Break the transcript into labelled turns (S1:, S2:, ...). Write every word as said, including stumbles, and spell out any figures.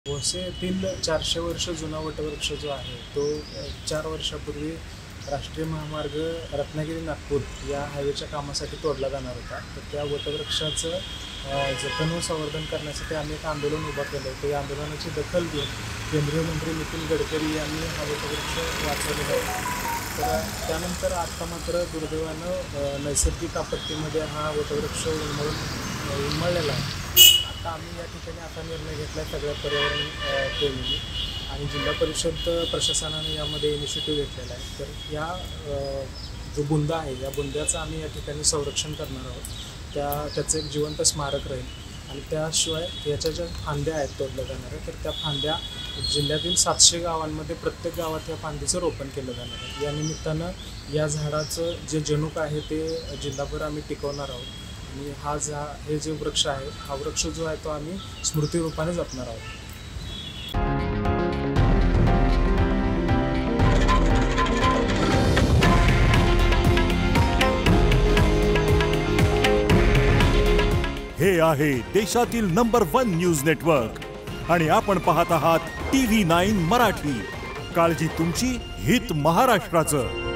S1: भोसे येथील चारशे वर्ष जुना वटवृक्ष जो आहे तो चार वर्षापूर्वी राष्ट्रीय महामार्ग रत्नागिरी नागपूर या हायवेच्या कामासाठी तोडला जाणार होता. तर त्या वटवृक्षाचं जतन व संवर्धन करण्यासाठी आम्ही एक आंदोलन उभा केलं होतं. या आंदोलनाची दखल घेऊन केंद्रीय मंत्री नितीन गडकरी यांनी हा वटवृक्ष वाचवलेला आहे. तर त्यानंतर आता मात्र दुर्दैवानं नैसर्गिक आपत्तीमध्ये हा वटवृक्ष उन्मळून उन्मळलेला आहे. आता आम्ही या ठिकाणी आता निर्णय घेतला आहे सगळ्या पर्यावरण प्रेमींनी आणि जिल्हा परिषद प्रशासनाने यामध्ये इनिशिएटिव्ह घेतलेला आहे. तर या जो बुंदा आहे या बुंद्याचं आम्ही या ठिकाणी संरक्षण करणार आहोत. त्या त्याचं एक जिवंत स्मारक राहील आणि त्याशिवाय याच्या ज्या फांद्या आहेत तोडल्या जाणाऱ्या तर त्या फांद्या जिल्ह्यातील सातशे गावांमध्ये प्रत्येक गावात या फांदीचं रोपण केलं जाणार आहे. या निमित्तानं या झाडाचं जे जनुक आहे ते जिल्हाभर आम्ही टिकवणार आहोत आणि हा झा हे जे वृक्ष आहे हा वृक्ष जो आहे तो आम्ही स्मृतिरूपाने जपणार आहोत.
S2: हे आहे देशातील नंबर वन न्यूज नेटवर्क आणि आपण पाहत आहात टी व्ही नाईन मराठी. काळजी तुमची, हित महाराष्ट्राचं.